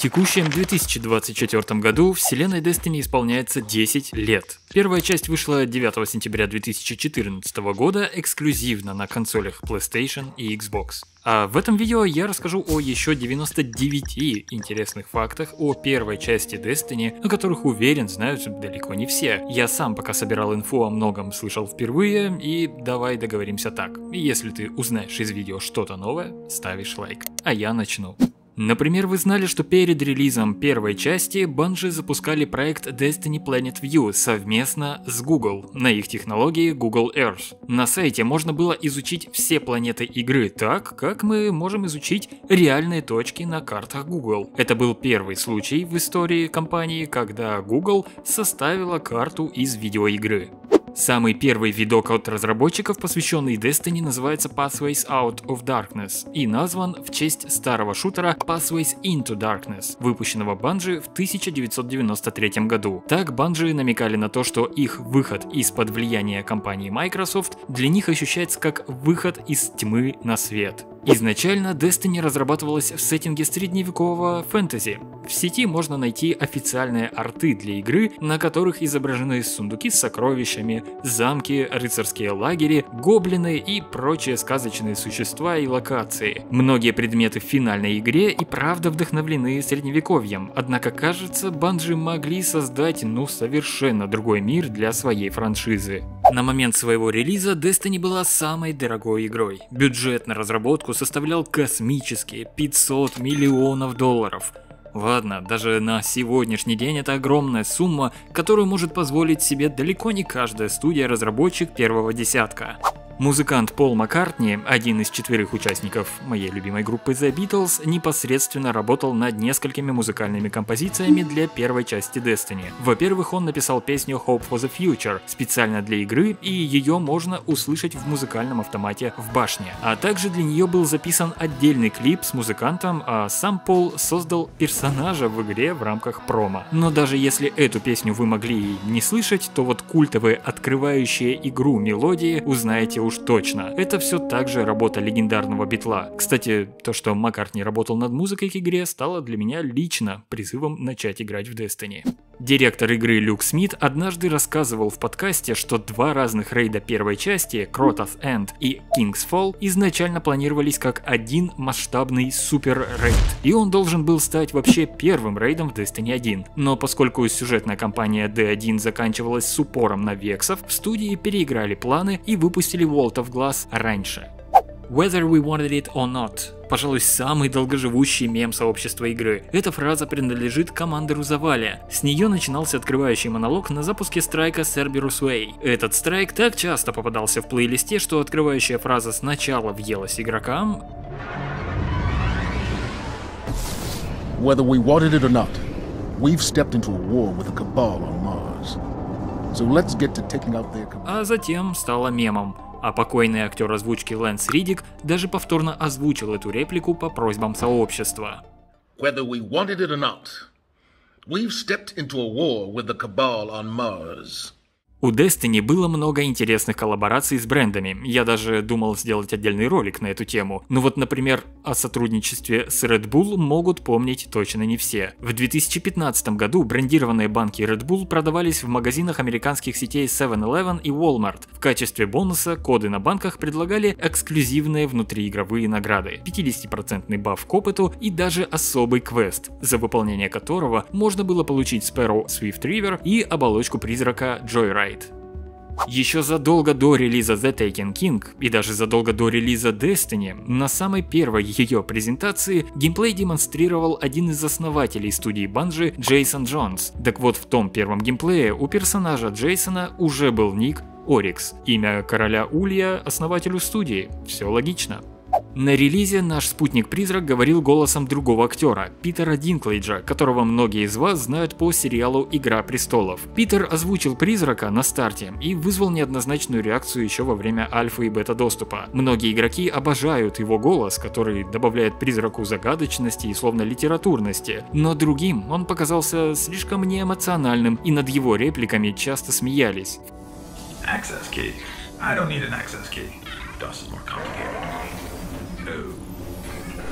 текущем 2024 году вселенной Destiny исполняется 10 лет. Первая часть вышла 9 сентября 2014 года эксклюзивно на консолях PlayStation и Xbox. А в этом видео я расскажу о еще 99 интересных фактах о первой части Destiny, о которых, уверен, знают далеко не все. Я сам пока собирал инфу о многом слышал впервые, и давай договоримся так. Если ты узнаешь из видео что-то новое, ставишь лайк. А я начну. Например, вы знали, что перед релизом первой части Bungie запускали проект Destiny Planet View совместно с Google на их технологии Google Earth. На сайте можно было изучить все планеты игры так, как мы можем изучить реальные точки на картах Google. Это был первый случай в истории компании, когда Google составила карту из видеоигры. Самый первый видок от разработчиков, посвященный Destiny, называется Pathways Out of Darkness и назван в честь старого шутера Pathways Into Darkness, выпущенного Bungie в 1993 году. Так Bungie намекали на то, что их выход из-под влияния компании Microsoft для них ощущается как выход из тьмы на свет. Изначально Destiny разрабатывалась в сеттинге средневекового фэнтези. В сети можно найти официальные арты для игры, на которых изображены сундуки с сокровищами, замки, рыцарские лагеря, гоблины и прочие сказочные существа и локации. Многие предметы в финальной игре и правда вдохновлены средневековьем, однако кажется, Bungie могли создать совершенно другой мир для своей франшизы. На момент своего релиза Destiny была самой дорогой игрой. Бюджет на разработку составлял космические $500 миллионов. Ладно, даже на сегодняшний день это огромная сумма, которую может позволить себе далеко не каждая студия-разработчик первого десятка. Музыкант Пол Маккартни, один из 4 участников моей любимой группы The Beatles, непосредственно работал над несколькими музыкальными композициями для первой части Destiny. Во-первых, он написал песню Hope for the Future специально для игры, и ее можно услышать в музыкальном автомате в башне. А также для нее был записан отдельный клип с музыкантом, а сам Пол создал персонажа в игре в рамках промо. Но даже если эту песню вы могли не слышать, то вот культовые открывающие игру мелодии узнаете уж точно. Это все так же работа легендарного Битла. Кстати, то, что Маккартни работал над музыкой к игре, стало для меня лично призывом начать играть в Destiny. Директор игры Люк Смит однажды рассказывал в подкасте, что 2 разных рейда первой части, Crota's End и King's Fall, изначально планировались как один масштабный супер-рейд. И он должен был стать вообще первым рейдом в Destiny 1. Но поскольку сюжетная кампания D1 заканчивалась с упором на вексов, в студии переиграли планы и выпустили Vault of Glass раньше. Whether we wanted it or not. Пожалуй, самый долгоживущий мем сообщества игры. Эта фраза принадлежит командору Завале. С нее начинался открывающий монолог на запуске страйка Cerberus Way. Этот страйк так часто попадался в плейлисте, что открывающая фраза сначала въелась игрокам. Whether we wanted it or not, we've stepped into a war with the Cabal on Mars. So let's get to taking out their command. А затем стала мемом. А покойный актер озвучки Лэнс Риддик даже повторно озвучил эту реплику по просьбам сообщества. Whether we wanted it or not, we've stepped into a war with the Cabal on Mars. У Destiny было много интересных коллабораций с брендами, я даже думал сделать отдельный ролик на эту тему. Но вот, например, о сотрудничестве с Red Bull могут помнить точно не все. В 2015 году брендированные банки Red Bull продавались в магазинах американских сетей 7-Eleven и Walmart. В качестве бонуса коды на банках предлагали эксклюзивные внутриигровые награды, 50% баф к опыту и даже особый квест, за выполнение которого можно было получить Sparrow Swift River и оболочку призрака Joyride. Еще задолго до релиза The Taken King и даже задолго до релиза Destiny, на самой первой ее презентации геймплей демонстрировал один из основателей студии Bungie, Джейсон Джонс. Так вот, в том первом геймплее у персонажа Джейсона уже был ник Орикс, имя короля Улья основателю студии. Все логично. На релизе наш спутник-призрак говорил голосом другого актера, Питера Динклейджа, которого многие из вас знают по сериалу «Игра престолов». Питер озвучил призрака на старте и вызвал неоднозначную реакцию еще во время альфа и бета доступа. Многие игроки обожают его голос, который добавляет призраку загадочности и словно литературности, но другим он показался слишком неэмоциональным, и над его репликами часто смеялись. Access key. I don't need an access key. DOS is more complicated. No.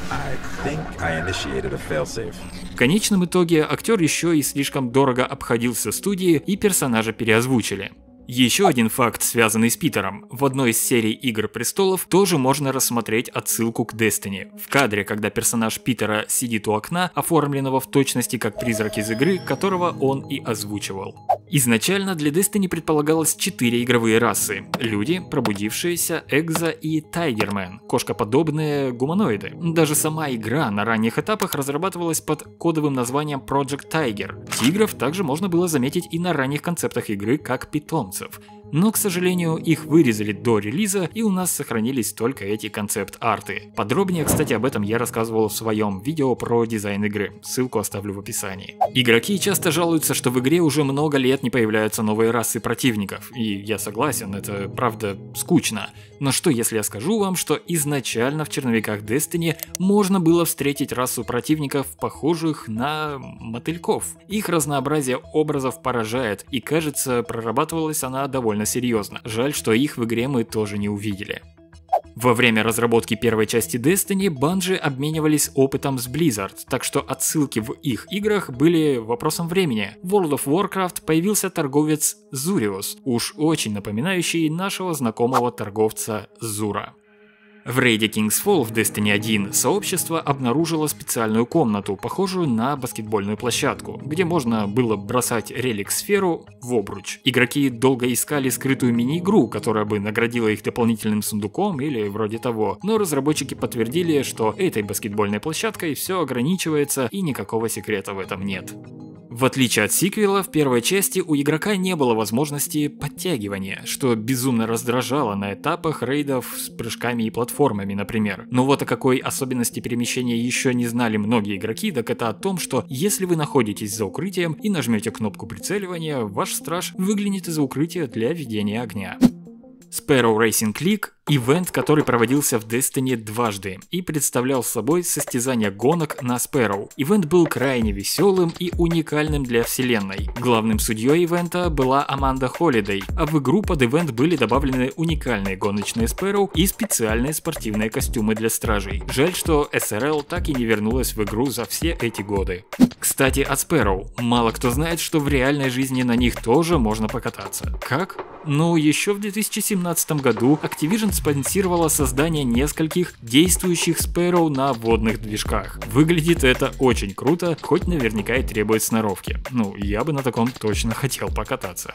I think I initiated a failsafe. В конечном итоге актер еще и слишком дорого обходился студии, и персонажа переозвучили. Еще один факт, связанный с Питером. В одной из серий «Игр престолов» тоже можно рассмотреть отсылку к Destiny. В кадре, когда персонаж Питера сидит у окна, оформленного в точности как призрак из игры, которого он и озвучивал. Изначально для Destiny предполагалось 4 игровые расы. Люди, пробудившиеся, Экзо и Тайгермен, кошкоподобные гуманоиды. Даже сама игра на ранних этапах разрабатывалась под кодовым названием Project Tiger. Тигров также можно было заметить и на ранних концептах игры как питомцев. Но, к сожалению, их вырезали до релиза, и у нас сохранились только эти концепт-арты. Подробнее, кстати, об этом я рассказывал в своем видео про дизайн игры, ссылку оставлю в описании. Игроки часто жалуются, что в игре уже много лет не появляются новые расы противников, и я согласен, это правда скучно. Но что если я скажу вам, что изначально в черновиках Destiny можно было встретить расу противников, похожих на мотыльков. Их разнообразие образов поражает, и кажется, прорабатывалась она довольно серьезно. Жаль, что их в игре мы тоже не увидели. Во время разработки первой части Destiny Bungie обменивались опытом с Blizzard, так что отсылки в их играх были вопросом времени. В World of Warcraft появился торговец Zurius, уж очень напоминающий нашего знакомого торговца Зура. В рейде King's Fall в Destiny 1 сообщество обнаружило специальную комнату, похожую на баскетбольную площадку, где можно было бросать релик-сферу в обруч. Игроки долго искали скрытую мини-игру, которая бы наградила их дополнительным сундуком или вроде того, но разработчики подтвердили, что этой баскетбольной площадкой все ограничивается и никакого секрета в этом нет. В отличие от сиквела, в первой части у игрока не было возможности подтягивания, что безумно раздражало на этапах рейдов с прыжками и платформами, например. Но вот о какой особенности перемещения еще не знали многие игроки, так это о том, что если вы находитесь за укрытием и нажмете кнопку прицеливания, ваш страж выглянет из-за укрытия для ведения огня. Sparrow Racing League – ивент, который проводился в Destiny дважды и представлял собой состязание гонок на Sparrow. Ивент был крайне веселым и уникальным для вселенной. Главным судьей ивента была Аманда Холлидей, а в игру под ивент были добавлены уникальные гоночные Sparrow и специальные спортивные костюмы для стражей. Жаль, что SRL так и не вернулась в игру за все эти годы. Кстати, от Sparrow. Мало кто знает, что в реальной жизни на них тоже можно покататься. Как? Ну, еще в 2017 году Activision спонсировала создание нескольких действующих Sparrow на водных движках. Выглядит это очень круто, хоть наверняка и требует сноровки. Ну, я бы на таком точно хотел покататься.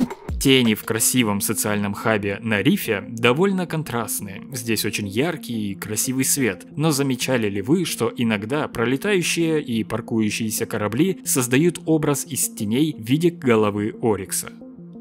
Тени в красивом социальном хабе на рифе довольно контрастные. Здесь очень яркий и красивый свет. Но замечали ли вы, что иногда пролетающие и паркующиеся корабли создают образ из теней в виде головы Орикса?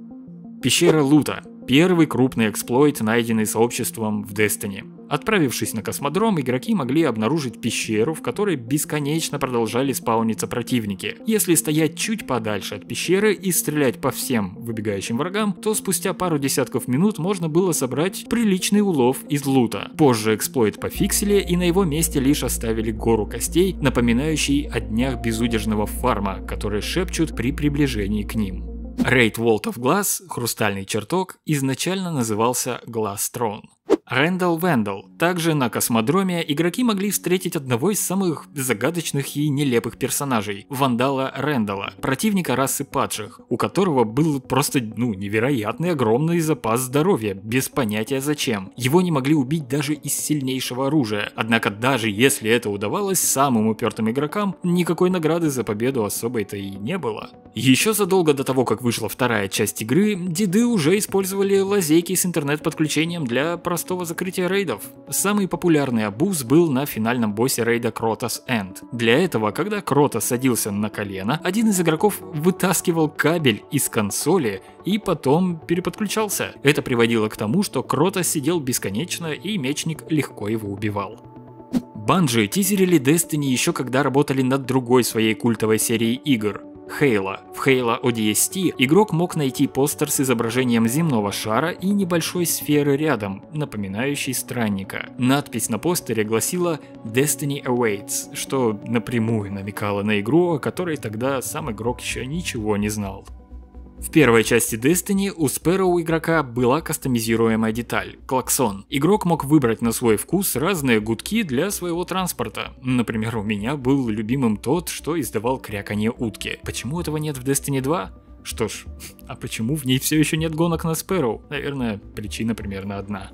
Пещера лута. Первый крупный эксплойт, найденный сообществом в Destiny. Отправившись на космодром, игроки могли обнаружить пещеру, в которой бесконечно продолжали спауниться противники. Если стоять чуть подальше от пещеры и стрелять по всем выбегающим врагам, то спустя пару десятков минут можно было собрать приличный улов из лута. Позже эксплойт пофиксили, и на его месте лишь оставили гору костей, напоминающий о днях безудержного фарма, которые шепчут при приближении к ним. Рейд Vault of Glass, хрустальный чертог, изначально назывался Glass Throne. Рэндалл Вэндалл. Также на космодроме игроки могли встретить одного из самых загадочных и нелепых персонажей – Вандала Рэндалла, противника расы падших, у которого был просто невероятный огромный запас здоровья, без понятия зачем. Его не могли убить даже из сильнейшего оружия, однако даже если это удавалось самым упертым игрокам, никакой награды за победу особой-то и не было. Еще задолго до того, как вышла вторая часть игры, деды уже использовали лазейки с интернет-подключением для простого закрытия рейдов. Самый популярный абуз был на финальном боссе рейда Кротос Энд. Для этого, когда Кротос садился на колено, один из игроков вытаскивал кабель из консоли и потом переподключался. Это приводило к тому, что Кротос сидел бесконечно, и мечник легко его убивал. Bungie тизерили Destiny еще когда работали над другой своей культовой серией игр – Halo. В Halo ODST игрок мог найти постер с изображением земного шара и небольшой сферы рядом, напоминающей странника. Надпись на постере гласила Destiny Awaits, что напрямую намекало на игру, о которой тогда сам игрок еще ничего не знал. В первой части Destiny у Sparrow игрока была кастомизируемая деталь – клаксон. Игрок мог выбрать на свой вкус разные гудки для своего транспорта. Например, у меня был любимым тот, что издавал кряканье утки. Почему этого нет в Destiny 2? Что ж, а почему в ней все еще нет гонок на Sparrow? Наверное, причина примерно одна.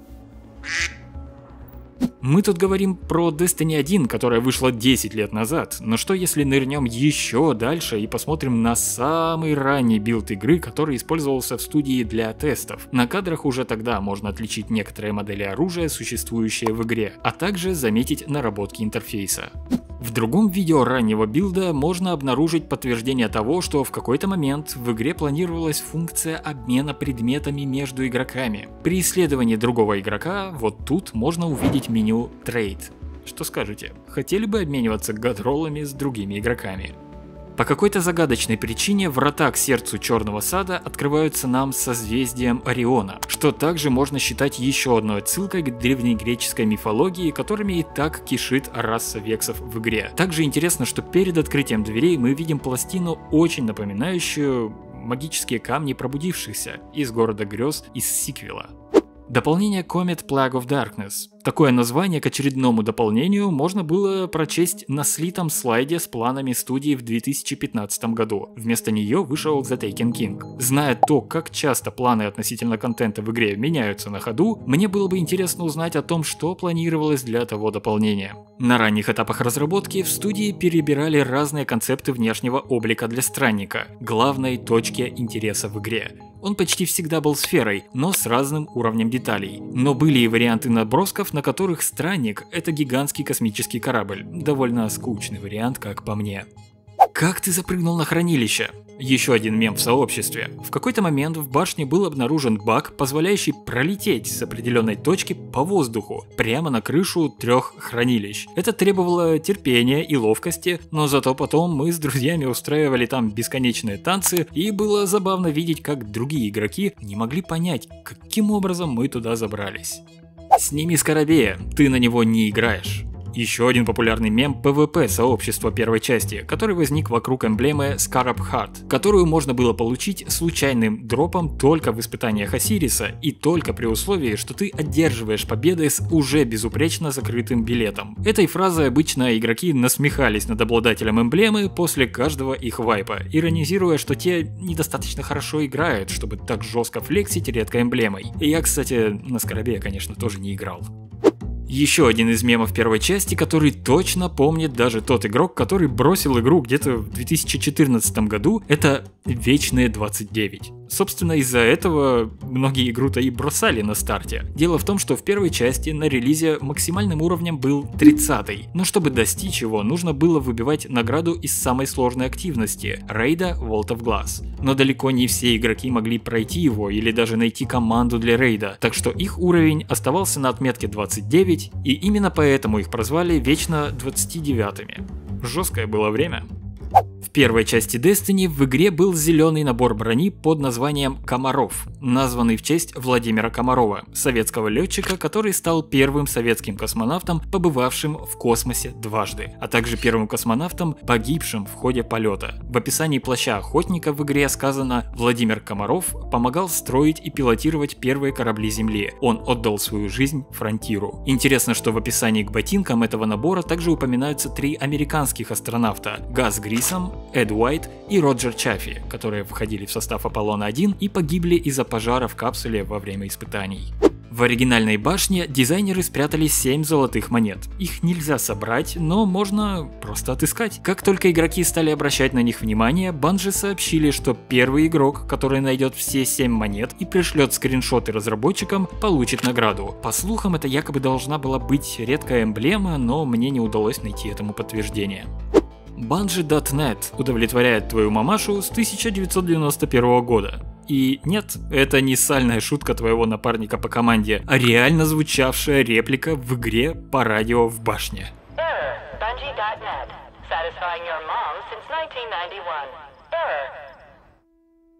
Мы тут говорим про Destiny 1, которая вышла 10 лет назад, но что если нырнем еще дальше и посмотрим на самый ранний билд игры, который использовался в студии для тестов. На кадрах уже тогда можно отличить некоторые модели оружия, существующие в игре, а также заметить наработки интерфейса. В другом видео раннего билда можно обнаружить подтверждение того, что в какой-то момент в игре планировалась функция обмена предметами между игроками. При исследовании другого игрока вот тут можно увидеть меню Trade. Что скажете, хотели бы обмениваться гадроллами с другими игроками? По какой-то загадочной причине врата к сердцу Черного Сада открываются нам созвездием Ориона, что также можно считать еще одной отсылкой к древнегреческой мифологии, которыми и так кишит раса вексов в игре. Также интересно, что перед открытием дверей мы видим пластину, очень напоминающую магические камни пробудившихся из города грез из сиквела. Дополнение Comet Plague of Darkness. Такое название к очередному дополнению можно было прочесть на слитом слайде с планами студии в 2015 году. Вместо нее вышел The Taken King. Зная то, как часто планы относительно контента в игре меняются на ходу, мне было бы интересно узнать о том, что планировалось для того дополнения. На ранних этапах разработки в студии перебирали разные концепты внешнего облика для странника, главной точки интереса в игре. Он почти всегда был сферой, но с разным уровнем деталей. Но были и варианты набросков, на которых странник — это гигантский космический корабль. Довольно скучный вариант, как по мне. Как ты запрыгнул на хранилище? Еще один мем в сообществе. В какой-то момент в башне был обнаружен баг, позволяющий пролететь с определенной точки по воздуху, прямо на крышу 3 хранилищ. Это требовало терпения и ловкости, но зато потом мы с друзьями устраивали там бесконечные танцы, и было забавно видеть, как другие игроки не могли понять, каким образом мы туда забрались. Сними скоробея, ты на него не играешь. Еще один популярный мем PvP сообщества первой части, который возник вокруг эмблемы Scarab Heart, которую можно было получить случайным дропом только в испытаниях Осириса и только при условии, что ты одерживаешь победы с уже безупречно закрытым билетом. Этой фразой обычно игроки насмехались над обладателем эмблемы после каждого их вайпа, иронизируя, что те недостаточно хорошо играют, чтобы так жестко флексить редкой эмблемой. И я, кстати, на Скоробея, конечно, тоже не играл. Еще один из мемов первой части, который точно помнит даже тот игрок, который бросил игру где-то в 2014 году, это Вечные 29. Собственно, из-за этого многие игру-то и бросали на старте. Дело в том, что в первой части на релизе максимальным уровнем был 30-й, но чтобы достичь его, нужно было выбивать награду из самой сложной активности – рейда Vault of Glass. Но далеко не все игроки могли пройти его или даже найти команду для рейда, так что их уровень оставался на отметке 29, и именно поэтому их прозвали Вечно 29-ми. Жесткое было время. В первой части Destiny в игре был зеленый набор брони под названием Комаров, названный в честь Владимира Комарова, советского летчика, который стал первым советским космонавтом, побывавшим в космосе дважды, а также первым космонавтом, погибшим в ходе полета. В описании плаща охотника в игре сказано: Владимир Комаров помогал строить и пилотировать первые корабли Земли. Он отдал свою жизнь фронтиру. Интересно, что в описании к ботинкам этого набора также упоминаются 3 американских астронавта: Газ Грисом, Эд Уайт и Роджер Чаффи, которые входили в состав Аполлона-1 и погибли из-за пожара в капсуле во время испытаний. В оригинальной башне дизайнеры спрятали 7 золотых монет. Их нельзя собрать, но можно просто отыскать. Как только игроки стали обращать на них внимание, Bungie сообщили, что первый игрок, который найдет все 7 монет и пришлет скриншоты разработчикам, получит награду. По слухам, это якобы должна была быть редкая эмблема, но мне не удалось найти этому подтверждение. Bungie.net удовлетворяет твою мамашу с 1991 года. И нет, это не сальная шутка твоего напарника по команде, а реально звучавшая реплика в игре по радио в башне. Bungie.net. Satisfying your mom since 1991.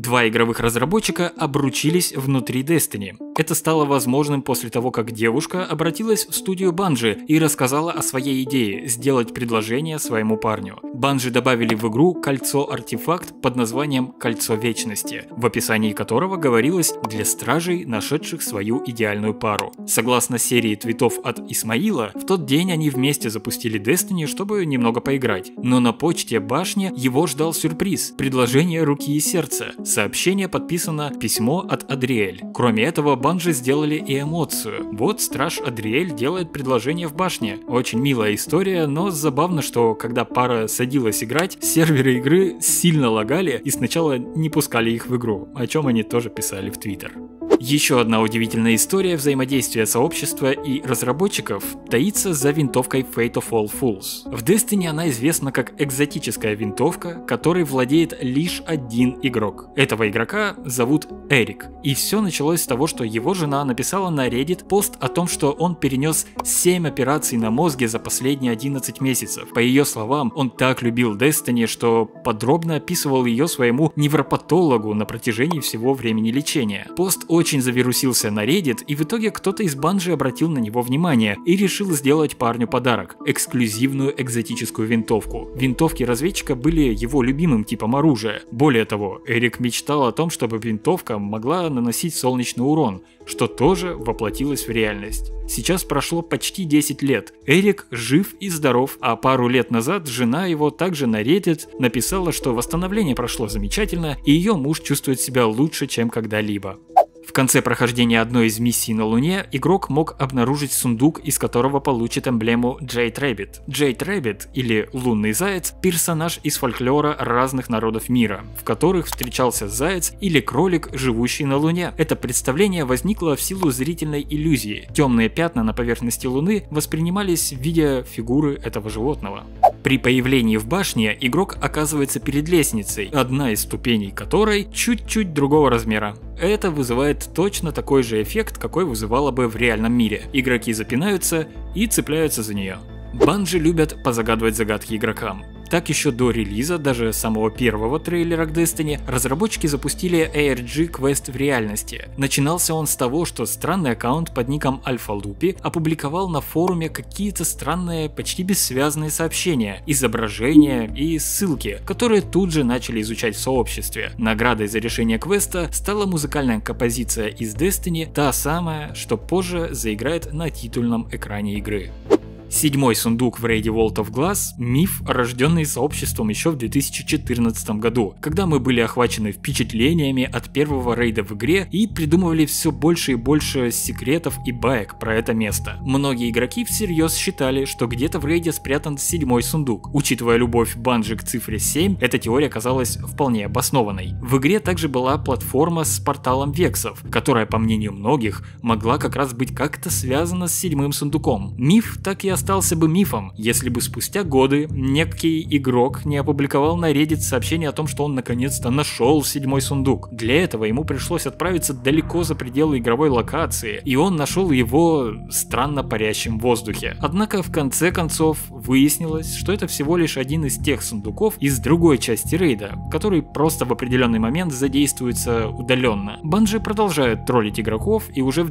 2 игровых разработчика обручились внутри Destiny. Это стало возможным после того, как девушка обратилась в студию Bungie и рассказала о своей идее сделать предложение своему парню. Bungie добавили в игру кольцо-артефакт под названием «Кольцо Вечности», в описании которого говорилось «для стражей, нашедших свою идеальную пару». Согласно серии твитов от Исмаила, в тот день они вместе запустили Destiny, чтобы немного поиграть. Но на почте башни его ждал сюрприз – предложение руки и сердца. Сообщение подписано «Письмо от Адриэль». Кроме этого, Bungie сделали и эмоцию. Вот страж Адриэль делает предложение в башне. Очень милая история, но забавно, что когда пара садилась играть, серверы игры сильно лагали и сначала не пускали их в игру, о чем они тоже писали в Твиттер. Еще одна удивительная история взаимодействия сообщества и разработчиков таится за винтовкой Fate of All Fools. В Destiny она известна как экзотическая винтовка, которой владеет лишь один игрок. Этого игрока зовут Эрик. И все началось с того, что его жена написала на Reddit пост о том, что он перенес 7 операций на мозге за последние 11 месяцев. По ее словам, он так любил Destiny, что подробно описывал ее своему невропатологу на протяжении всего времени лечения. Пост очень завирусился на Reddit, и в итоге кто-то из Bungie обратил на него внимание и решил сделать парню подарок – эксклюзивную экзотическую винтовку. Винтовки разведчика были его любимым типом оружия. Более того, Эрик мечтал о том, чтобы винтовка могла наносить солнечный урон, что тоже воплотилось в реальность. Сейчас прошло почти 10 лет. Эрик жив и здоров, а пару лет назад жена его также на Reddit написала, что восстановление прошло замечательно, и ее муж чувствует себя лучше, чем когда-либо. В конце прохождения одной из миссий на Луне игрок мог обнаружить сундук, из которого получит эмблему Jade Rabbit. Jade Rabbit, или Лунный Заяц, персонаж из фольклора разных народов мира, в которых встречался заяц или кролик, живущий на Луне. Это представление возникло в силу зрительной иллюзии. Темные пятна на поверхности Луны воспринимались в виде фигуры этого животного. При появлении в башне игрок оказывается перед лестницей, одна из ступеней которой чуть-чуть другого размера. Это вызывает точно такой же эффект, какой вызывало бы в реальном мире. Игроки запинаются и цепляются за нее. Bungie любят позагадывать загадки игрокам. Так еще до релиза, даже самого первого трейлера к Destiny, разработчики запустили ARG квест в реальности. Начинался он с того, что странный аккаунт под ником Альфа-Лупи опубликовал на форуме какие-то странные, почти бессвязные сообщения, изображения и ссылки, которые тут же начали изучать в сообществе. Наградой за решение квеста стала музыкальная композиция из Destiny, та самая, что позже заиграет на титульном экране игры. 7-й сундук в рейде Vault of Glass – миф, рожденный сообществом еще в 2014 году, когда мы были охвачены впечатлениями от первого рейда в игре и придумывали все больше и больше секретов и баек про это место. Многие игроки всерьез считали, что где-то в рейде спрятан 7-й сундук. Учитывая любовь Bungie к цифре 7, эта теория казалась вполне обоснованной. В игре также была платформа с порталом вексов, которая, по мнению многих, могла как раз быть как-то связана с 7-м сундуком. Миф так и остался бы мифом, если бы спустя годы некий игрок не опубликовал на Reddit сообщение о том, что он наконец-то нашел 7-й сундук. Для этого ему пришлось отправиться далеко за пределы игровой локации, и он нашел его странно парящим в воздухе. Однако в конце концов выяснилось, что это всего лишь один из тех сундуков из другой части рейда, который просто в определенный момент задействуется удаленно. Bungie продолжают троллить игроков и уже в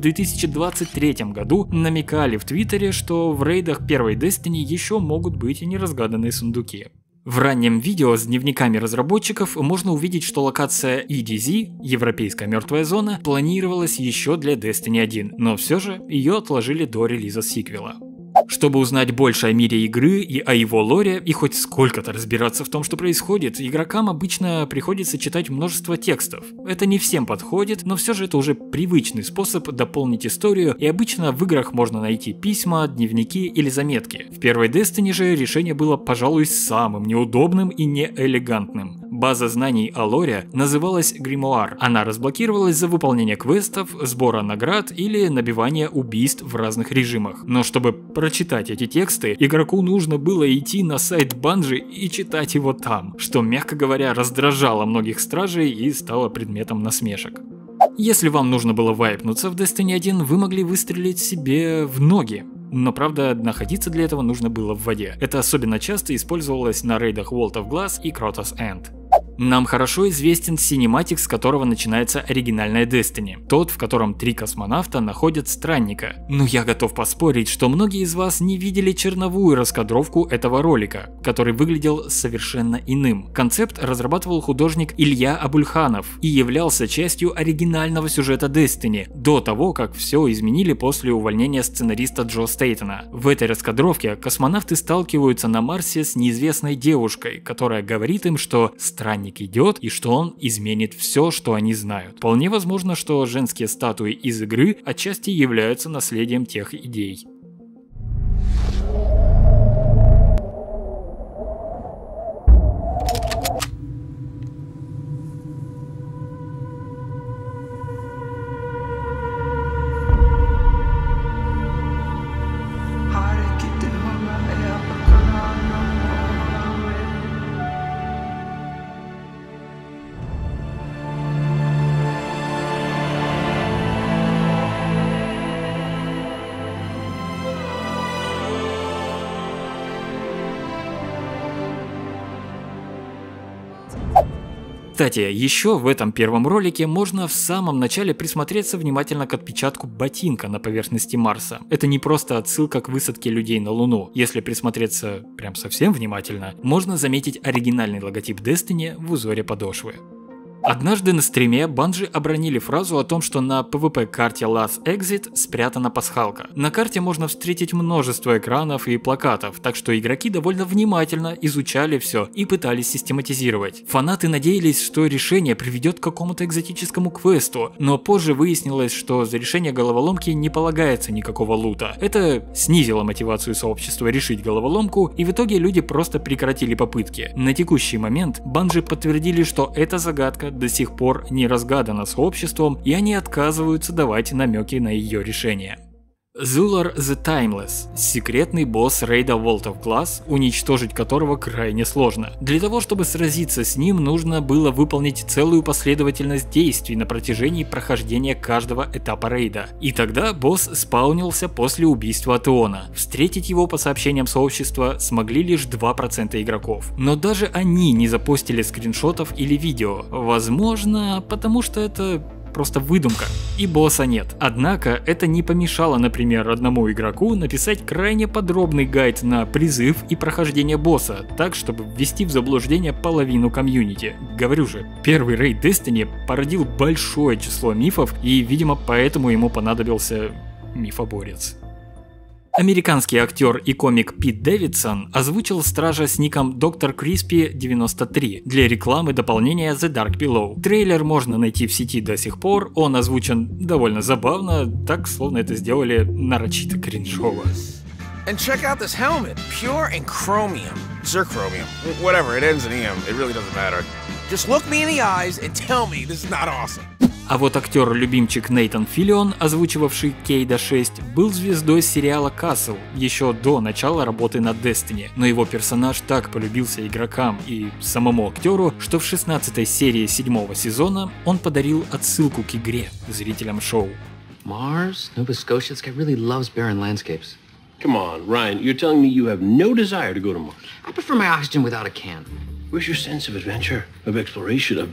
2023 году намекали в Твиттере, что в рейдах первой Destiny еще могут быть и неразгаданные сундуки. В раннем видео с дневниками разработчиков можно увидеть, что локация EDZ, Европейская мертвая зона, планировалась еще для Destiny 1, но все же ее отложили до релиза сиквела. Чтобы узнать больше о мире игры и о его лоре, и хоть сколько-то разбираться в том, что происходит, игрокам обычно приходится читать множество текстов. Это не всем подходит, но все же это уже привычный способ дополнить историю, и обычно в играх можно найти письма, дневники или заметки. В первой Destiny же решение было, пожалуй, самым неудобным и неэлегантным. База знаний о лоре называлась Grimoire. Она разблокировалась за выполнение квестов, сбора наград или набивание убийств в разных режимах. Но чтобы прочитать эти тексты, игроку нужно было идти на сайт Bungie и читать его там, что, мягко говоря, раздражало многих стражей и стало предметом насмешек. Если вам нужно было вайпнуться в Destiny 1, вы могли выстрелить себе в ноги. Но правда, находиться для этого нужно было в воде. Это особенно часто использовалось на рейдах Vault of Glass и Crota's End. Нам хорошо известен синематик, с которого начинается оригинальная Destiny, тот, в котором 3 космонавта находят странника. Но я готов поспорить, что многие из вас не видели черновую раскадровку этого ролика, который выглядел совершенно иным. Концепт разрабатывал художник Илья Абульханов и являлся частью оригинального сюжета Destiny, до того, как все изменили после увольнения сценариста Джо Стейтона. В этой раскадровке космонавты сталкиваются на Марсе с неизвестной девушкой, которая говорит им, что странник идет и что он изменит все, что они знают. Вполне возможно, что женские статуи из игры отчасти являются наследием тех идей. Кстати, еще в этом первом ролике можно в самом начале присмотреться внимательно к отпечатку ботинка на поверхности Марса. Это не просто отсылка к высадке людей на Луну. Если присмотреться прям совсем внимательно, можно заметить оригинальный логотип Destiny в узоре подошвы. Однажды на стриме Bungie обронили фразу о том, что на PvP-карте Last Exit спрятана пасхалка. На карте можно встретить множество экранов и плакатов, так что игроки довольно внимательно изучали все и пытались систематизировать. Фанаты надеялись, что решение приведет к какому-то экзотическому квесту, но позже выяснилось, что за решение головоломки не полагается никакого лута. Это снизило мотивацию сообщества решить головоломку, и в итоге люди просто прекратили попытки. На текущий момент Bungie подтвердили, что эта загадка до сих пор не разгадана сообществом, и они отказываются давать намеки на ее решение. Zulor the Timeless – секретный босс рейда Vault of Glass, уничтожить которого крайне сложно. Для того, чтобы сразиться с ним, нужно было выполнить целую последовательность действий на протяжении прохождения каждого этапа рейда. И тогда босс спаунился после убийства Атеона. Встретить его по сообщениям сообщества смогли лишь 2% игроков. Но даже они не запостили скриншотов или видео. Возможно, потому что это просто выдумка, и босса нет. Однако это не помешало, например, одному игроку написать крайне подробный гайд на призыв и прохождение босса, так чтобы ввести в заблуждение половину комьюнити. Говорю же, первый рейд Destiny породил большое число мифов, и, видимо, поэтому ему понадобился мифоборец. Американский актер и комик Пит Дэвидсон озвучил стража с ником Dr. Crispy 93 для рекламы дополнения The Dark Below. Трейлер можно найти в сети до сих пор, он озвучен довольно забавно, так словно это сделали нарочито кринжово. And check out this helmet, pure and chromium, zirchromium, whatever, it ends in EM, it really doesn't matter. Just look me in the eyes and tell me this is not awesome. А вот актер-любимчик Нейтан Филлион, озвучивавший Кейда 6, был звездой сериала Castle еще до начала работы над Destiny, но его персонаж так полюбился игрокам и самому актеру, что в 16-й серии 7-го сезона он подарил отсылку к игре зрителям шоу. Mars, Nova Scotia, this guy really loves barren landscapes. Come on, Ryan, you're telling me you have no desire to go to Mars? I prefer my oxygen without a can. Where's your sense of adventure, of exploration, of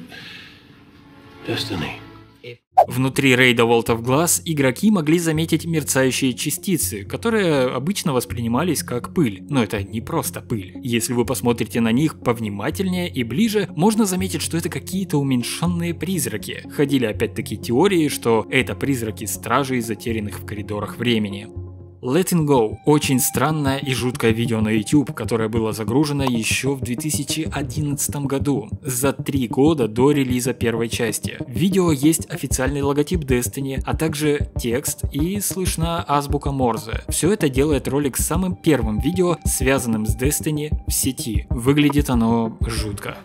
destiny? Внутри рейда Vault of Glass игроки могли заметить мерцающие частицы, которые обычно воспринимались как пыль. Но это не просто пыль. Если вы посмотрите на них повнимательнее и ближе, можно заметить, что это какие-то уменьшенные призраки. Ходили опять-таки теории, что это призраки стражей, затерянных в коридорах времени. Letting Go – очень странное и жуткое видео на YouTube, которое было загружено еще в 2011 году, за 3 года до релиза первой части. В видео есть официальный логотип Destiny, а также текст и слышна азбука Морзе. Все это делает ролик самым первым видео, связанным с Destiny в сети. Выглядит оно жутко.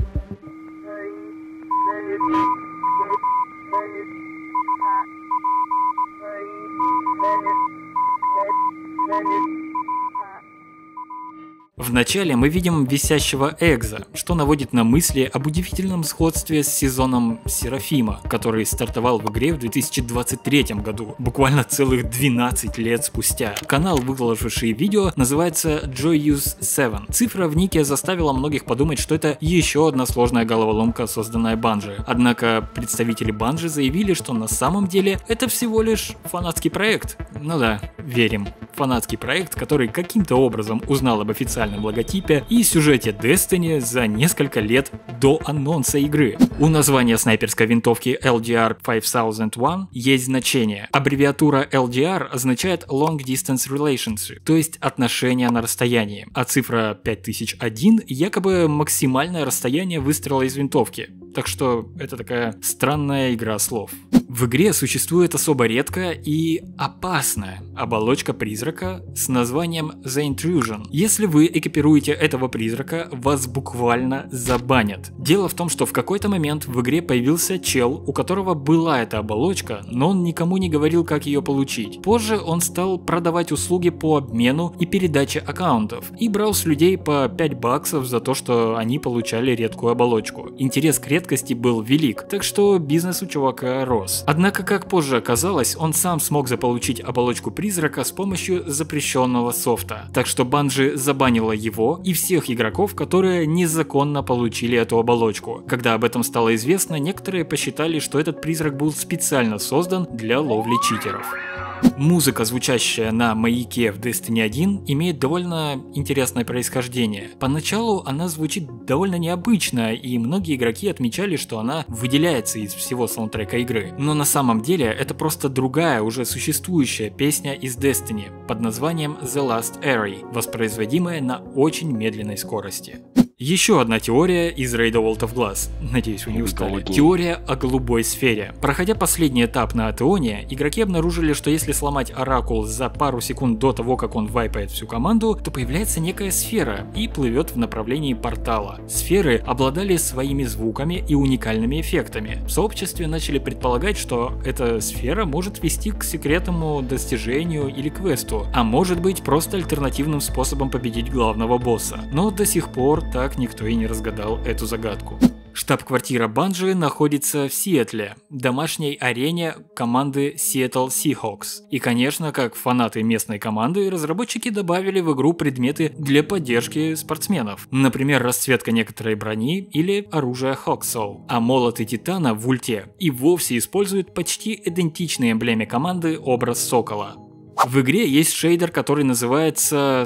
Вначале мы видим висящего Экза, что наводит на мысли об удивительном сходстве с сезоном Серафима, который стартовал в игре в 2023 году, буквально целых 12 лет спустя. Канал, выложивший видео, называется Joyous 7. Цифра в нике заставила многих подумать, что это еще одна сложная головоломка, созданная Bungie. Однако представители Bungie заявили, что на самом деле это всего лишь фанатский проект. Ну да, верим. Фанатский проект, который каким-то образом узнал об официальном логотипе и сюжете Destiny за несколько лет до анонса игры. У названия снайперской винтовки LDR 5001 есть значение. Аббревиатура LDR означает Long Distance Relationship, то есть отношения на расстоянии, а цифра 5001 якобы максимальное расстояние выстрела из винтовки. Так что это такая странная игра слов. В игре существует особо редкая и опасная оболочка призрака с названием The Intrusion. Если вы экипируете этого призрака, вас буквально забанят. Дело в том, что в какой-то момент в игре появился чел, у которого была эта оболочка, но он никому не говорил, как ее получить. Позже он стал продавать услуги по обмену и передаче аккаунтов и брал с людей по 5 баксов за то, что они получали редкую оболочку. Интерес к редкости был велик, так что бизнес у чувака рос. Однако, как позже оказалось, он сам смог заполучить оболочку призрака с помощью запрещенного софта. Так что Bungie забанила его и всех игроков, которые незаконно получили эту оболочку. Когда об этом стало известно, некоторые посчитали, что этот призрак был специально создан для ловли читеров. Музыка, звучащая на маяке в Destiny 1, имеет довольно интересное происхождение. Поначалу она звучит довольно необычно, и многие игроки отмечали, что она выделяется из всего саундтрека игры. Но на самом деле это просто другая, уже существующая песня из Destiny под названием The Last Airy, воспроизводимая на очень медленной скорости. Еще одна теория из рейда Vault of Glass. Надеюсь, вы не устали. Теория о голубой сфере. Проходя последний этап на Атеоне, игроки обнаружили, что если сломать Оракул за пару секунд до того, как он вайпает всю команду, то появляется некая сфера и плывет в направлении портала. Сферы обладали своими звуками и уникальными эффектами. В сообществе начали предполагать, что эта сфера может вести к секретному достижению или квесту, а может быть просто альтернативным способом победить главного босса. Но до сих пор так никто и не разгадал эту загадку. Штаб-квартира Bungie находится в Сиэтле, домашней арене команды Seattle Seahawks. И, конечно, как фанаты местной команды, разработчики добавили в игру предметы для поддержки спортсменов. Например, расцветка некоторой брони или оружие Hawksaw. А молоты Титана в ульте и вовсе используют почти идентичный эмблеме команды образ сокола. В игре есть шейдер, который называется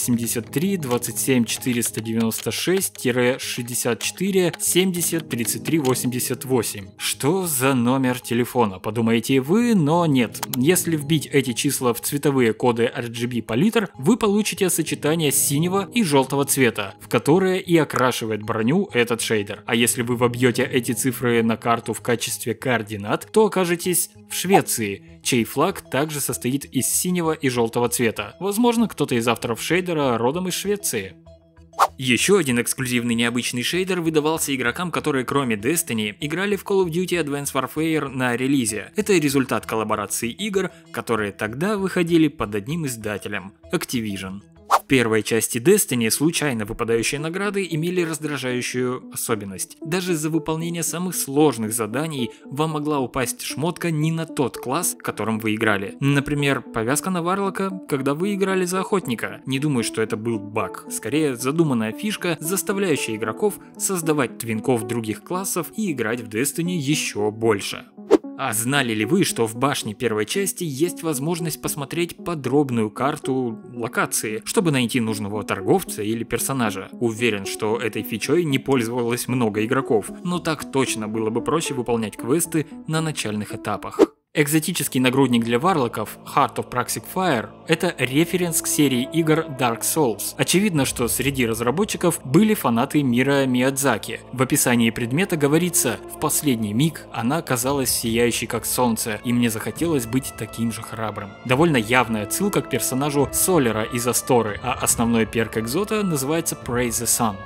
183-27-496-64-70-33-88. Что за номер телефона, подумаете вы, но нет. Если вбить эти числа в цветовые коды RGB палитр, вы получите сочетание синего и желтого цвета, в которое и окрашивает броню этот шейдер. А если вы вобьете эти цифры на карту в качестве координат, то окажетесь в Швеции, чей флаг также состоит из синего и желтого цвета. Возможно, кто-то из авторов шейдера родом из Швеции. Еще один эксклюзивный необычный шейдер выдавался игрокам, которые кроме Destiny играли в Call of Duty Advanced Warfare на релизе. Это результат коллаборации игр, которые тогда выходили под одним издателем – Activision. В первой части Destiny случайно выпадающие награды имели раздражающую особенность. Даже за выполнение самых сложных заданий вам могла упасть шмотка не на тот класс, которым вы играли. Например, повязка на Варлока, когда вы играли за охотника. Не думаю, что это был баг. Скорее, задуманная фишка, заставляющая игроков создавать твинков других классов и играть в Destiny еще больше. А знали ли вы, что в башне первой части есть возможность посмотреть подробную карту локации, чтобы найти нужного торговца или персонажа? Уверен, что этой фичой не пользовалось много игроков, но так точно было бы проще выполнять квесты на начальных этапах. Экзотический нагрудник для варлоков Heart of Praxic Fire – это референс к серии игр Dark Souls. Очевидно, что среди разработчиков были фанаты мира Миядзаки. В описании предмета говорится: «В последний миг она казалась сияющей как солнце, и мне захотелось быть таким же храбрым». Довольно явная отсылка к персонажу Солера из Асторы, а основной перк экзота называется Praise the Sun.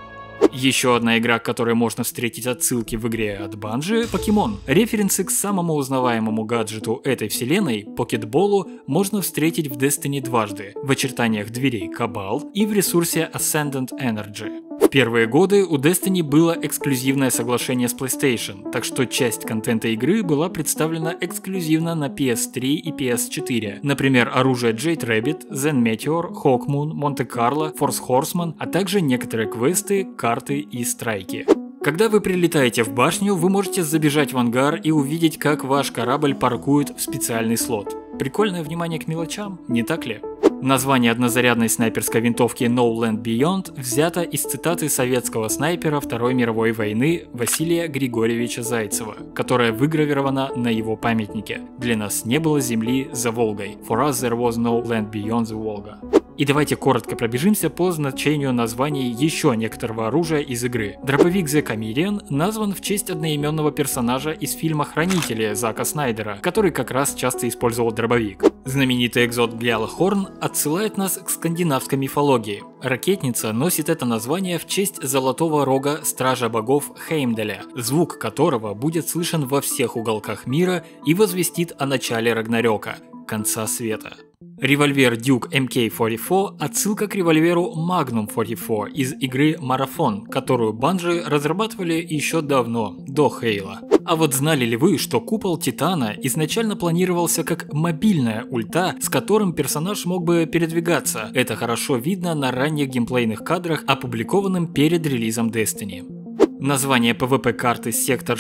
Еще одна игра, к которой можно встретить отсылки в игре от Bungie — Pokemon. Референсы к самому узнаваемому гаджету этой вселенной, покетболу, можно встретить в Destiny дважды, в очертаниях дверей Cabal и в ресурсе Ascendant Energy. В первые годы у Destiny было эксклюзивное соглашение с PlayStation, так что часть контента игры была представлена эксклюзивно на PS3 и PS4. Например, оружие Jade Rabbit, Zen Meteor, Hawkmoon, Monte-Carlo, Force Horseman, а также некоторые квесты, карты и страйки. Когда вы прилетаете в башню, вы можете забежать в ангар и увидеть, как ваш корабль паркует в специальный слот. Прикольное внимание к мелочам, не так ли? Название однозарядной снайперской винтовки No Land Beyond взято из цитаты советского снайпера Второй мировой войны Василия Григорьевича Зайцева, которая выгравирована на его памятнике. «Для нас не было земли за Волгой. For us there was no land beyond the Volga». И давайте коротко пробежимся по значению названий еще некоторого оружия из игры. Дробовик The Chameleon назван в честь одноименного персонажа из фильма «Хранители» Зака Снайдера, который как раз часто использовал дробовик. Знаменитый экзот Гялахорн отсылает нас к скандинавской мифологии. Ракетница носит это название в честь золотого рога стража богов Хеймдаля, звук которого будет слышен во всех уголках мира и возвестит о начале Рагнарёка, конца света. Револьвер Duke MK44 – отсылка к револьверу Magnum 44 из игры Marathon, которую Bungie разрабатывали еще давно, до Хейла. А вот знали ли вы, что купол Титана изначально планировался как мобильная ульта, с которым персонаж мог бы передвигаться? Это хорошо видно на ранних геймплейных кадрах, опубликованным перед релизом Destiny. Название PvP-карты Сектор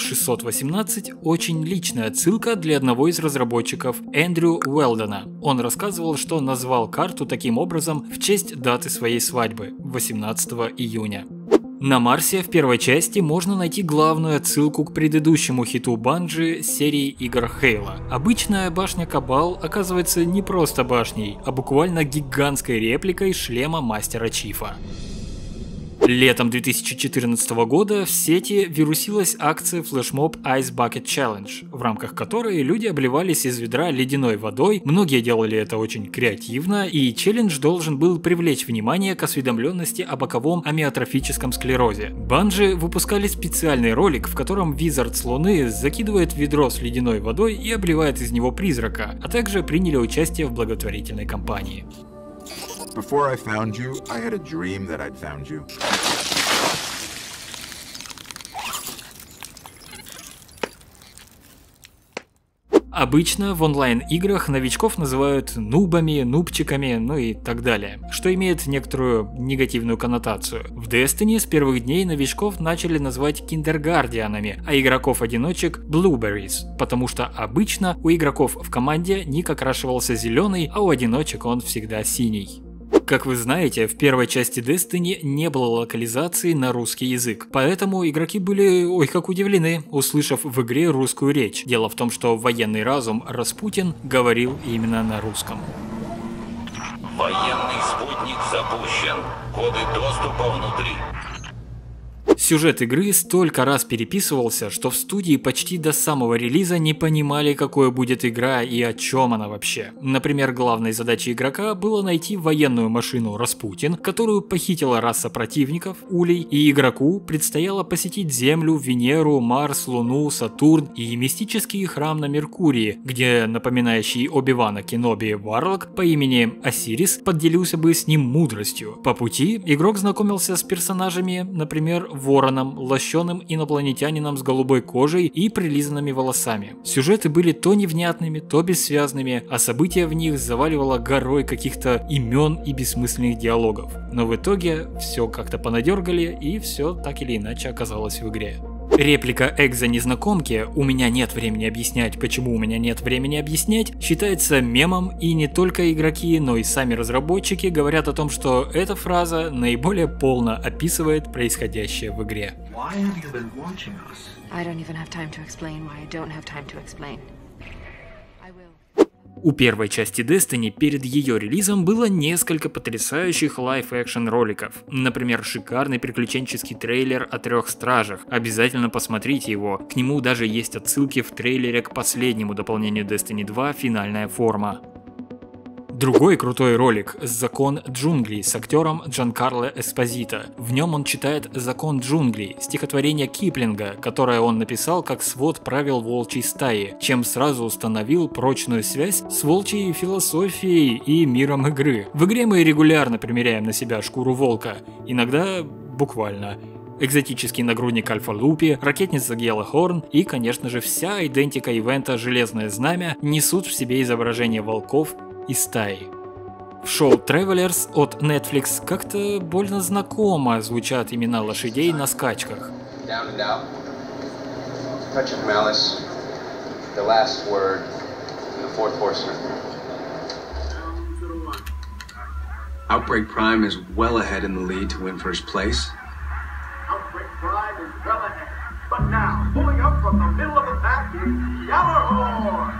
618 – очень личная отсылка для одного из разработчиков Эндрю Уэлдона. Он рассказывал, что назвал карту таким образом в честь даты своей свадьбы – 18 июня. На Марсе в первой части можно найти главную отсылку к предыдущему хиту Bungie серии игр Хейла. Обычная башня Cabal оказывается не просто башней, а буквально гигантской репликой шлема Мастера Чифа. Летом 2014 года в сети вирусилась акция флешмоб Ice Bucket Challenge, в рамках которой люди обливались из ведра ледяной водой, многие делали это очень креативно, и челлендж должен был привлечь внимание к осведомленности о боковом амиотрофическом склерозе. Bungie выпускали специальный ролик, в котором Wizard с Луны закидывает ведро с ледяной водой и обливает из него призрака, а также приняли участие в благотворительной кампании. Before I found you, I had a dream that I'd found you. Обычно в онлайн-играх новичков называют нубами, нубчиками, ну и так далее, что имеет некоторую негативную коннотацию. В Destiny с первых дней новичков начали называть киндергардианами, а игроков-одиночек – blueberries, потому что обычно у игроков в команде ник окрашивался зеленый, а у одиночек он всегда синий. Как вы знаете, в первой части Destiny не было локализации на русский язык, поэтому игроки были ой как удивлены, услышав в игре русскую речь. Дело в том, что военный разум Распутин говорил именно на русском. Военный спутник запущен. Коды доступа внутри. Сюжет игры столько раз переписывался, что в студии почти до самого релиза не понимали, какой будет игра и о чем она вообще. Например, главной задачей игрока было найти военную машину Распутин, которую похитила раса противников, Улей, и игроку предстояло посетить Землю, Венеру, Марс, Луну, Сатурн и мистический храм на Меркурии, где напоминающий Оби-Вана Кеноби Варлок по имени Осирис поделился бы с ним мудростью. По пути игрок знакомился с персонажами, например, Вороном, лощеным инопланетянином с голубой кожей и прилизанными волосами. Сюжеты были то невнятными, то бессвязными, а события в них заваливало горой каких-то имен и бессмысленных диалогов. Но в итоге все как-то понадергали, и все так или иначе оказалось в игре. Реплика экзо-незнакомки «У меня нет времени объяснять, почему у меня нет времени объяснять» считается мемом, и не только игроки, но и сами разработчики говорят о том, что эта фраза наиболее полно описывает происходящее в игре. У первой части Destiny перед ее релизом было несколько потрясающих лайв-экшен роликов. Например, шикарный приключенческий трейлер о 3 стражах. Обязательно посмотрите его. К нему даже есть отсылки в трейлере к последнему дополнению Destiny 2 «Финальная форма». Другой крутой ролик «Закон джунглей» с актером Джанкарло Эспозито. В нем он читает «Закон джунглей», стихотворение Киплинга, которое он написал как свод правил волчьей стаи, чем сразу установил прочную связь с волчьей философией и миром игры. В игре мы регулярно примеряем на себя шкуру волка, иногда буквально. Экзотический нагрудник Альфа-Лупи, ракетница Гелахорн и, конечно же, вся идентика ивента «Железное знамя» несут в себе изображение волков и стаи. В шоу Travelers от Netflix как-то больно знакомо звучат имена лошадей на скачках. Outbreak Prime is well ahead in the lead to win first place. Outbreak Prime is well ahead, but now pulling up from the middle of the pack is Yellowhorn.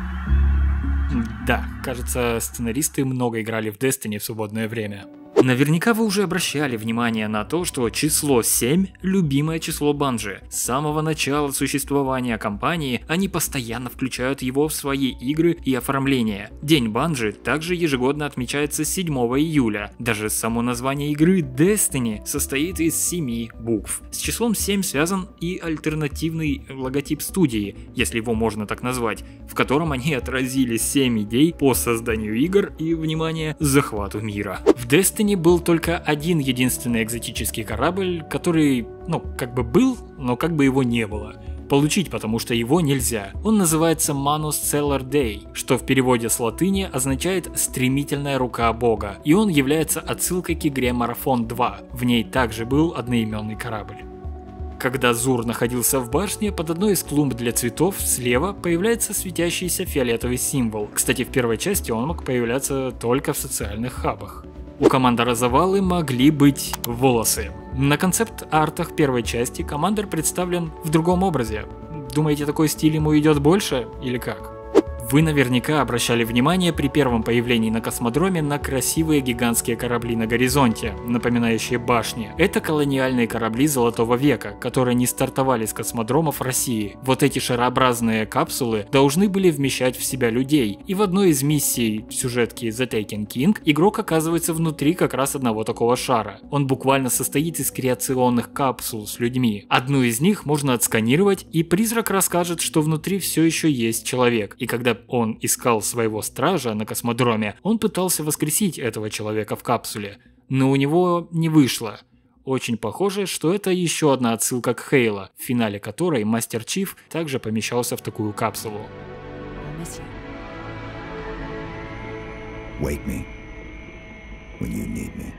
Да, кажется, сценаристы много играли в Destiny в свободное время. Наверняка вы уже обращали внимание на то, что число 7 – любимое число Bungie. С самого начала существования компании они постоянно включают его в свои игры и оформления. День Bungie также ежегодно отмечается 7 июля. Даже само название игры Destiny состоит из 7 букв. С числом 7 связан и альтернативный логотип студии, если его можно так назвать, в котором они отразили 7 идей по созданию игр и, внимание, захвату мира. В Destiny был только один единственный экзотический корабль, который, как бы был, но как бы его не было. Получить, потому что его нельзя. Он называется Manus Celer Dei, что в переводе с латыни означает «стремительная рука бога», и он является отсылкой к игре Марафон 2. В ней также был одноименный корабль. Когда Зур находился в башне, под одной из клумб для цветов слева появляется светящийся фиолетовый символ. Кстати, в первой части он мог появляться только в социальных хабах. У командора Завалы могли быть волосы. На концепт-артах первой части командор представлен в другом образе. Думаете, такой стиль ему идет больше или как? Вы наверняка обращали внимание при первом появлении на космодроме на красивые гигантские корабли на горизонте, напоминающие башни. Это колониальные корабли Золотого века, которые не стартовали с космодромов России. Вот эти шарообразные капсулы должны были вмещать в себя людей, и в одной из миссий сюжетки The Taken King игрок оказывается внутри как раз одного такого шара. Он буквально состоит из креационных капсул с людьми. Одну из них можно отсканировать, и призрак расскажет, что внутри все еще есть человек, и когда он искал своего стража на космодроме, он пытался воскресить этого человека в капсуле, но у него не вышло. Очень похоже, что это еще одна отсылка к Halo, в финале которой Мастер Чиф также помещался в такую капсулу. Wake me when you need me.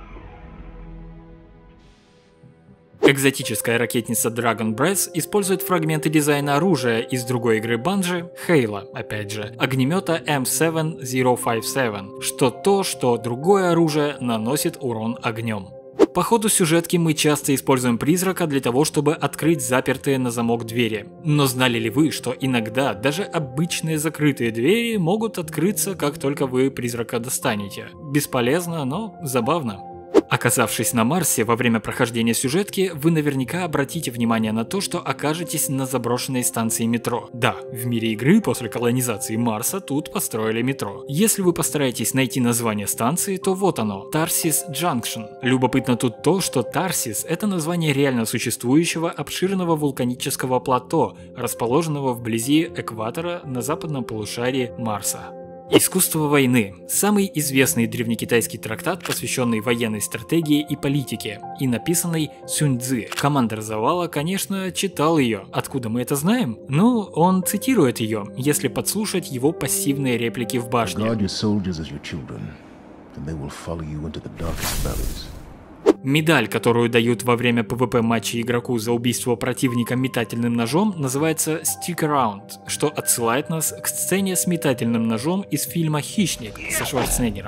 Экзотическая ракетница Dragon Breath использует фрагменты дизайна оружия из другой игры Bungie, Halo, опять же, огнемета M7057, что другое оружие наносит урон огнем. По ходу сюжетки мы часто используем призрака для того, чтобы открыть запертые на замок двери. Но знали ли вы, что иногда даже обычные закрытые двери могут открыться, как только вы призрака достанете? Бесполезно, но забавно. Оказавшись на Марсе во время прохождения сюжетки, вы наверняка обратите внимание на то, что окажетесь на заброшенной станции метро. Да, в мире игры после колонизации Марса тут построили метро. Если вы постараетесь найти название станции, то вот оно – Tarsis Junction. Любопытно тут то, что Тарсис – это название реально существующего обширного вулканического плато, расположенного вблизи экватора на западном полушарии Марса. Искусство войны – самый известный древнекитайский трактат, посвященный военной стратегии и политике, и написанный Сунь Цзы. Командор Завала, конечно, читал ее. Откуда мы это знаем? Ну, он цитирует ее, если подслушать его пассивные реплики в башне. Медаль, которую дают во время PvP матча игроку за убийство противника метательным ножом, называется Stick Around, что отсылает нас к сцене с метательным ножом из фильма «Хищник» со Шварценеггером.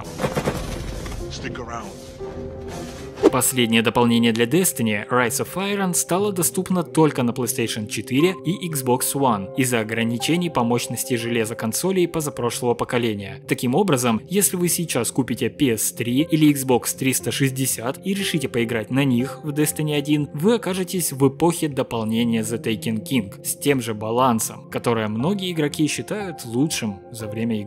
Последнее дополнение для Destiny, Rise of Iron, стало доступно только на PlayStation 4 и Xbox One из-за ограничений по мощности железа консолей позапрошлого поколения. Таким образом, если вы сейчас купите PS3 или Xbox 360 и решите поиграть на них в Destiny 1, вы окажетесь в эпохе дополнения The Taken King с тем же балансом, которое многие игроки считают лучшим за время игры.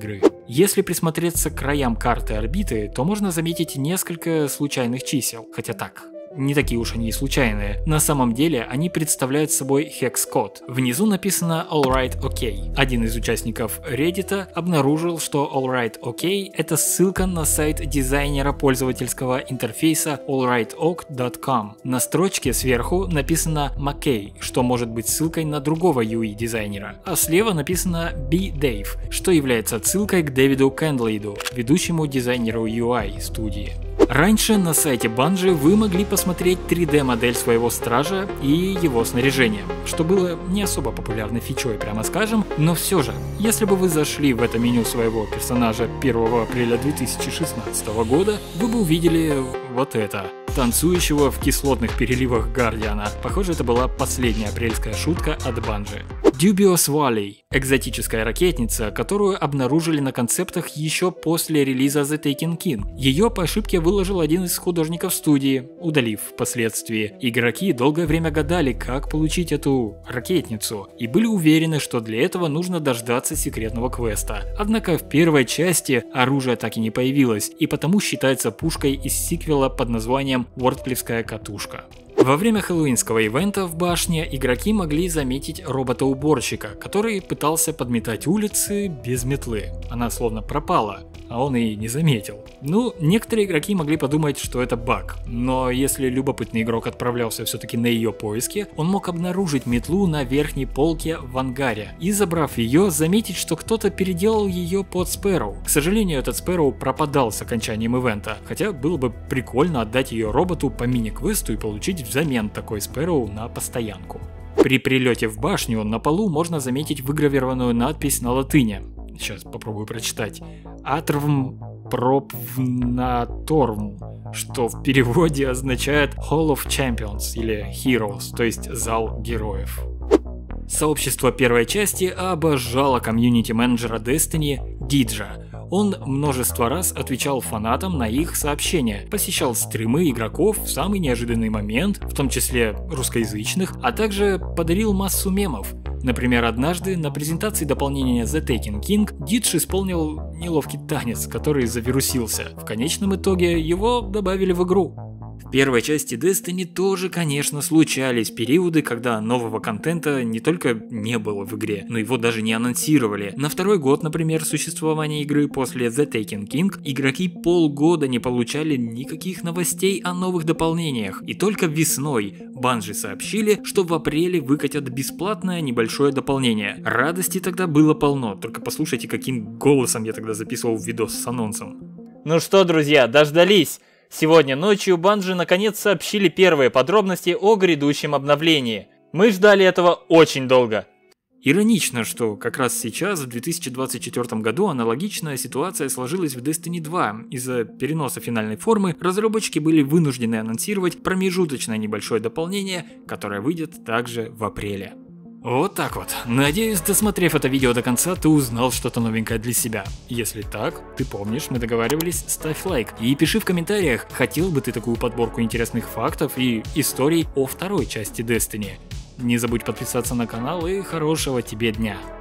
Если присмотреться к краям карты орбиты, то можно заметить несколько случайных чисел, хотя так, не такие уж они и случайные. На самом деле они представляют собой хекс-код. Внизу написано Alright OK. Один из участников Reddit обнаружил, что Alright OK это ссылка на сайт дизайнера пользовательского интерфейса allrightok.com. На строчке сверху написано McKay, что может быть ссылкой на другого UI дизайнера. А слева написано B-Dave, что является отсылкой к Дэвиду Кендлиду, ведущему дизайнеру UI студии. Раньше на сайте Bungie вы могли посмотреть 3D-модель своего стража и его снаряжение, что было не особо популярной фичой, прямо скажем, но все же, если бы вы зашли в это меню своего персонажа 1 апреля 2016 года, вы бы увидели вот это. Танцующего в кислотных переливах Гардиана. Похоже, это была последняя апрельская шутка от Bungie. Dubious Valley – экзотическая ракетница, которую обнаружили на концептах еще после релиза The Taken King. Ее по ошибке выложил один из художников студии, удалив впоследствии. Игроки долгое время гадали, как получить эту ракетницу, и были уверены, что для этого нужно дождаться секретного квеста. Однако в первой части оружие так и не появилось, и потому считается пушкой из сиквела под названием Вордклифская катушка. Во время хэллоуинского ивента в башне игроки могли заметить робота-уборщика, который пытался подметать улицы без метлы. Она словно пропала, а он и не заметил. Ну, некоторые игроки могли подумать, что это баг, но если любопытный игрок отправлялся все-таки на ее поиски, он мог обнаружить метлу на верхней полке в ангаре и, забрав ее, заметить, что кто-то переделал ее под Спэроу. К сожалению, этот Спэроу пропадал с окончанием ивента, хотя было бы прикольно отдать ее роботу по мини-квесту и получить взамен такой Спэроу на постоянку. При прилете в башню на полу можно заметить выгравированную надпись на латыни. Сейчас попробую прочитать. Атрвм пропвнаторм, что в переводе означает Hall of Champions или Heroes, то есть зал героев. Сообщество первой части обожало комьюнити-менеджера Destiny Диджа. Он множество раз отвечал фанатам на их сообщения, посещал стримы игроков в самый неожиданный момент, в том числе русскоязычных, а также подарил массу мемов. Например, однажды на презентации дополнения The Taken King Дидж исполнил неловкий танец, который завирусился. В конечном итоге его добавили в игру. В первой части Destiny тоже, конечно, случались периоды, когда нового контента не только не было в игре, но его даже не анонсировали. На второй год, например, существования игры после The Taken King игроки полгода не получали никаких новостей о новых дополнениях. И только весной Bungie сообщили, что в апреле выкатят бесплатное небольшое дополнение. Радости тогда было полно, только послушайте, каким голосом я тогда записывал видос с анонсом. Ну что, друзья, дождались! Сегодня ночью Bungie наконец сообщили первые подробности о грядущем обновлении. Мы ждали этого очень долго. Иронично, что как раз сейчас, в 2024 году, аналогичная ситуация сложилась в Destiny 2. Из-за переноса финальной формы разработчики были вынуждены анонсировать промежуточное небольшое дополнение, которое выйдет также в апреле. Вот так вот. Надеюсь, досмотрев это видео до конца, ты узнал что-то новенькое для себя. Если так, ты помнишь, мы договаривались, ставь лайк и пиши в комментариях, хотел бы ты такую подборку интересных фактов и историй о второй части Destiny. Не забудь подписаться на канал и хорошего тебе дня.